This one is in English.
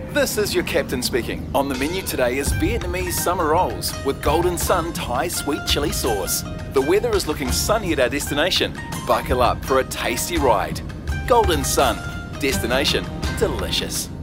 This is your captain speaking. On the menu today is Vietnamese Summer Rolls with Golden Sun Thai sweet chili sauce. The weather is looking sunny at our destination. Buckle up for a tasty ride. Golden Sun, destination delicious.